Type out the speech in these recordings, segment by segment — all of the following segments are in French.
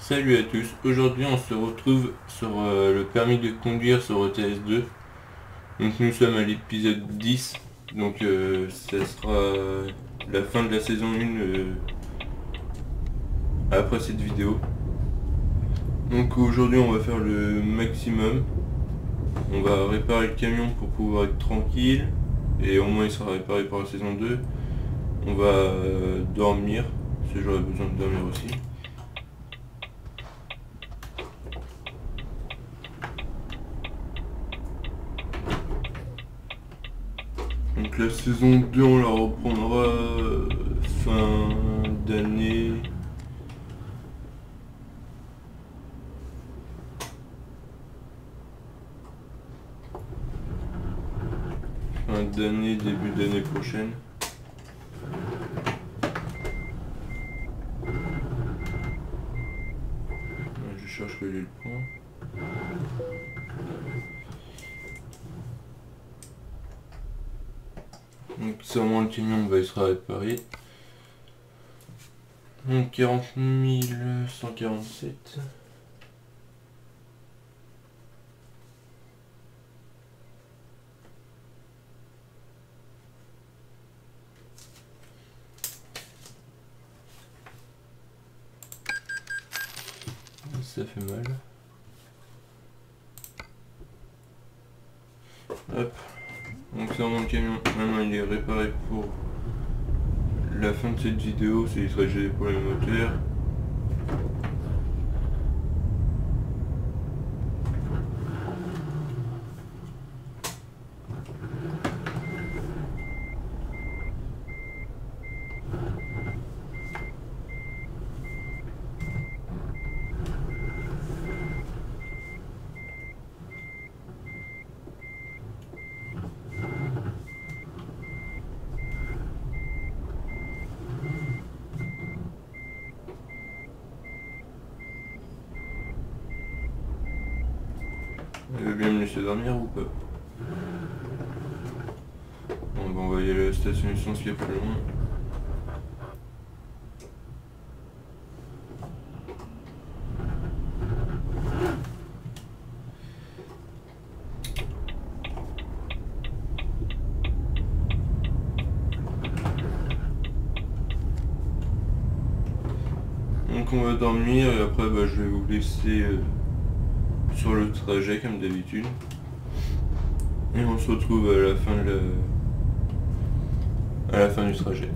Salut à tous, aujourd'hui on se retrouve sur le permis de conduire sur ETS2. Donc nous sommes à l'épisode 10, donc ça sera la fin de la saison 1 après cette vidéo. Donc aujourd'hui on va faire le maximum, on va réparer le camion pour pouvoir être tranquille, et au moins il sera réparé par la saison 2. On va dormir, parce que j'aurai besoin de dormir aussi. Donc la saison 2 on la reprendra fin d'année. Fin d'année, début d'année prochaine. Je cherche quel est le point. Donc sûrement le camion il sera réparé. Donc 40 147. Ça fait mal. Hop. Donc sûrement le camion maintenant il est réparé pour la fin de cette vidéo, c'est il sera gelé pour les moteurs. Elle veut bien me laisser dormir ou pas? Bon, on va y aller à la station essence qui est pas loin. Donc on va dormir et après je vais vous laisser sur le trajet comme d'habitude. Et on se retrouve à la fin du trajet.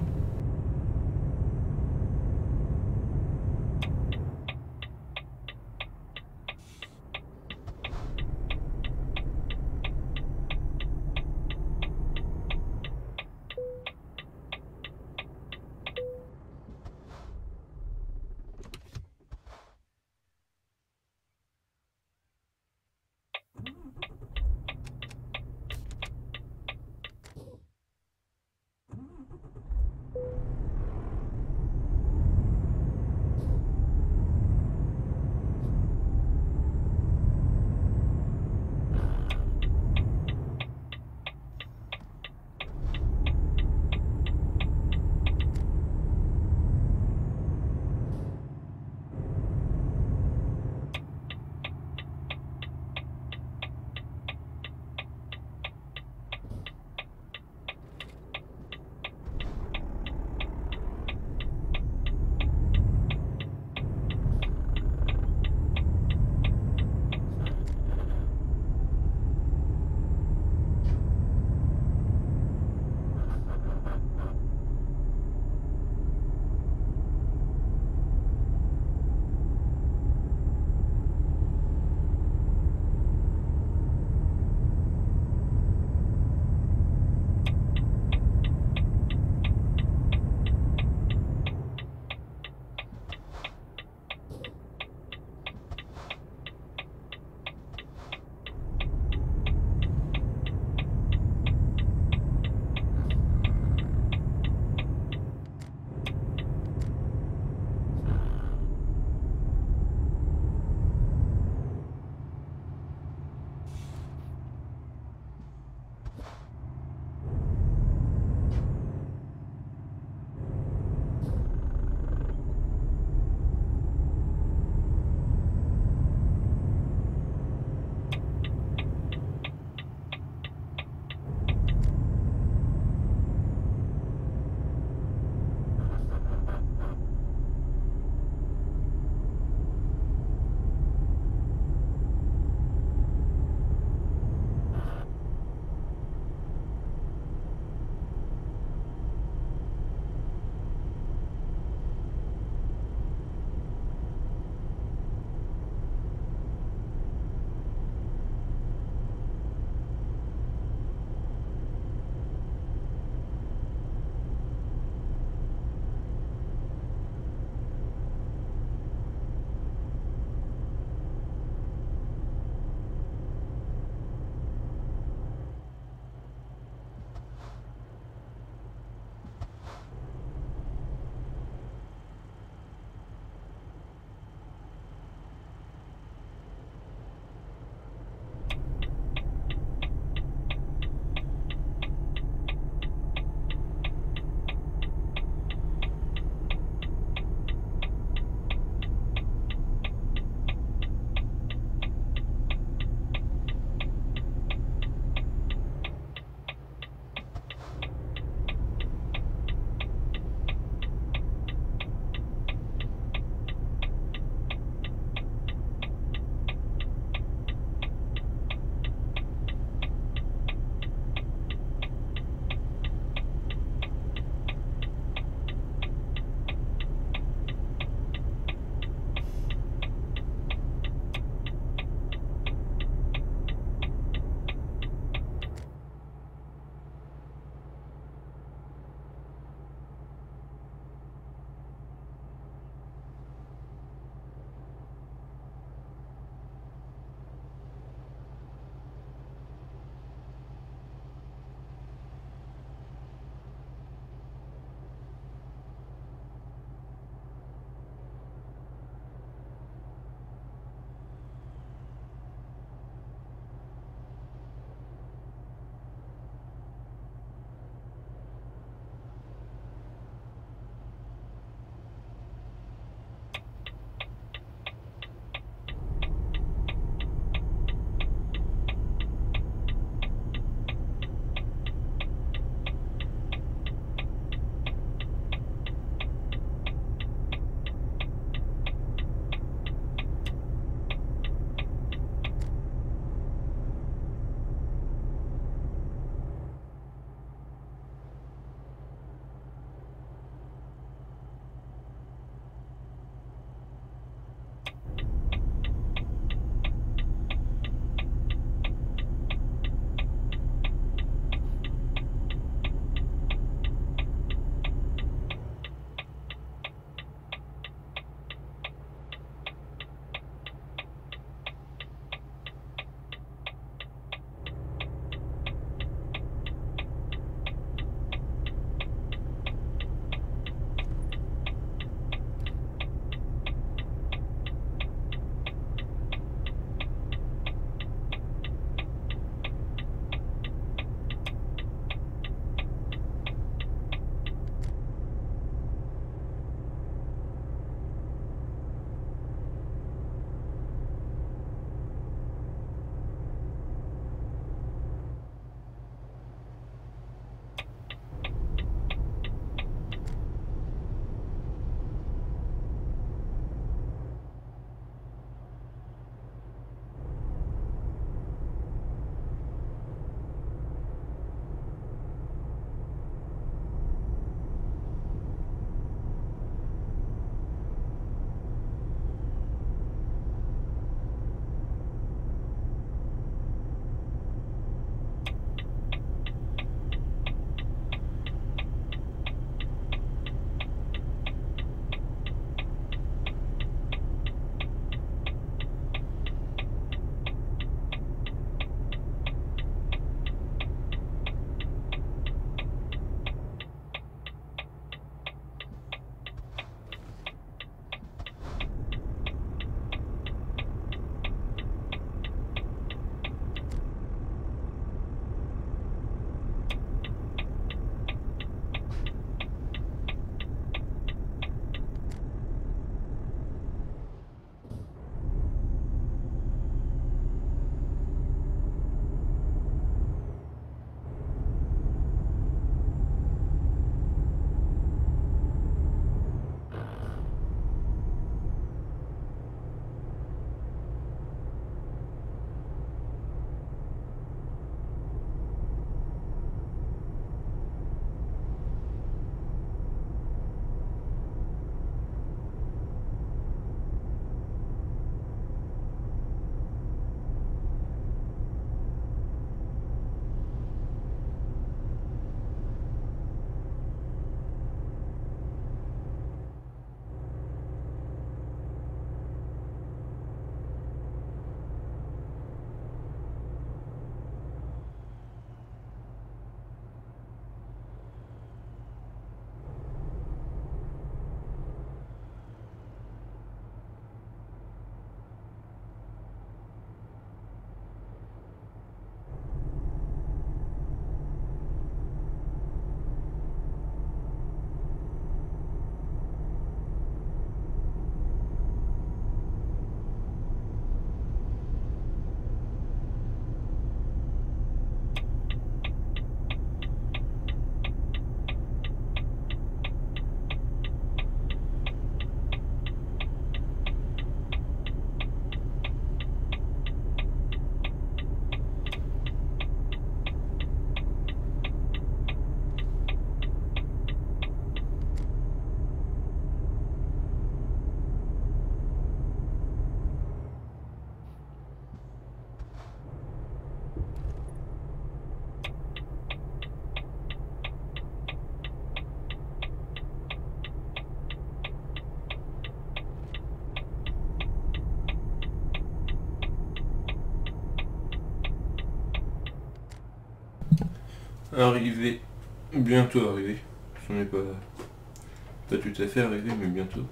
arriver, bientôt arrivé. On n'est pas tout à fait arrivé, mais bientôt.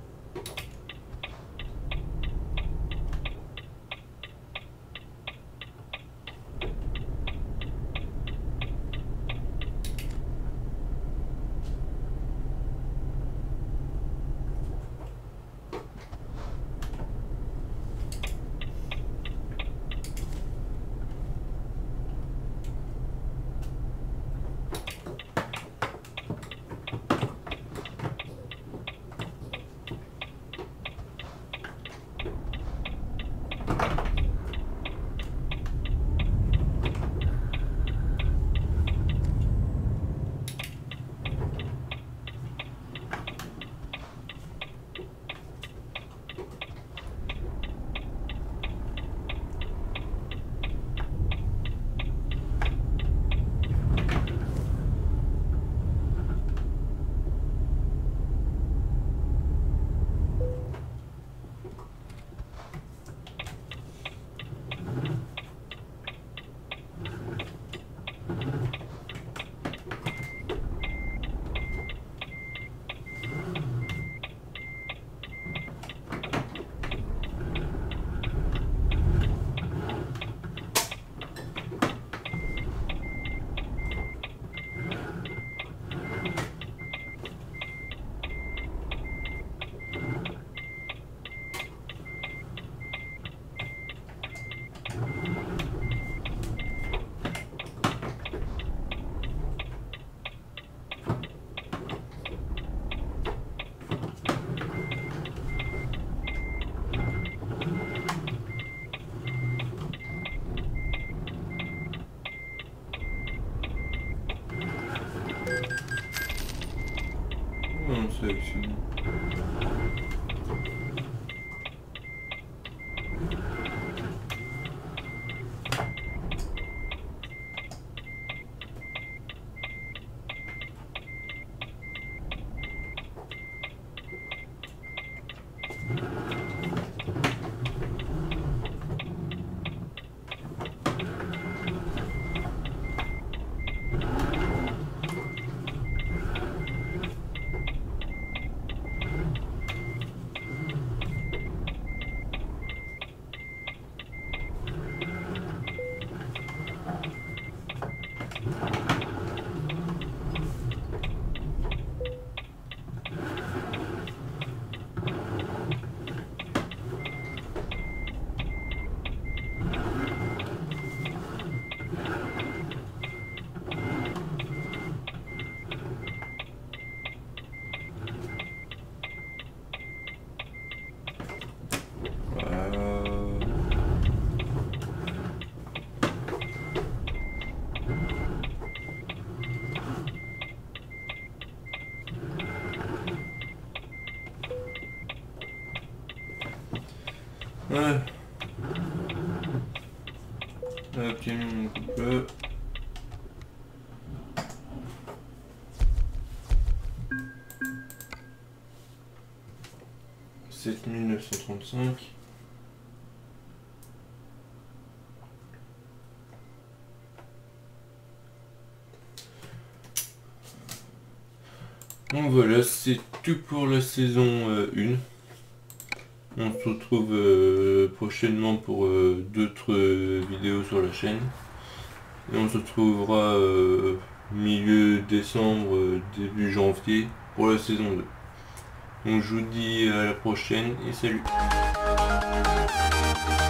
On sélectionne. Ouais. Ok, on coupe. 7935. Donc voilà, c'est tout pour la saison 1. On se retrouve prochainement pour d'autres vidéos sur la chaîne. Et on se retrouvera milieu décembre, début janvier pour la saison 2. Donc je vous dis à la prochaine et salut.